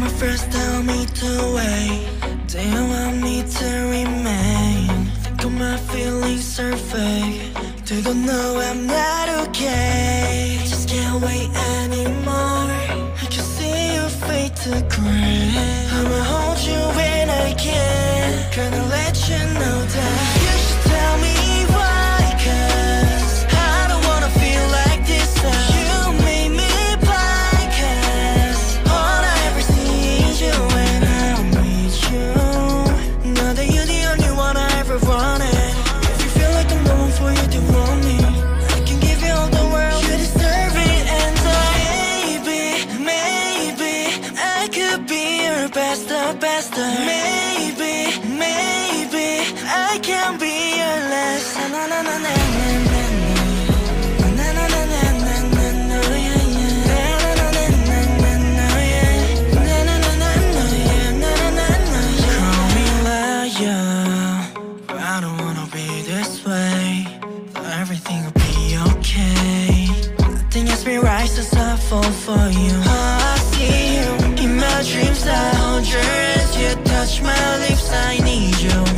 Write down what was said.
my first tell me to wait. Do you want me to remain? Think all my feelings are fake. Do you know I'm not okay? I just can't wait anymore. I can see your fade to gray. I'ma hold you when I can. Gonna let you know that you should tell me why. 'Cause I don't wanna feel like this now. You made me blind. 'Cause all I ever see is you when I'm with you. Now that you're the only one I ever wanted. If you feel like I'm the one for you, do you want me? I can give you all the world, you deserve it. And maybe I could be your best of best of. Maybe I can be your last. Na na na na na na na na na na na na na na yeah yeah. Na na na na na na yeah. Na na na na na yeah. Na na na na yeah. Call me liar, but I don't wanna be this way. Everything will be okay. Nothing has been right since I fall for you. I see you in my dreams. I hold your hands, you touch my lips. I need you.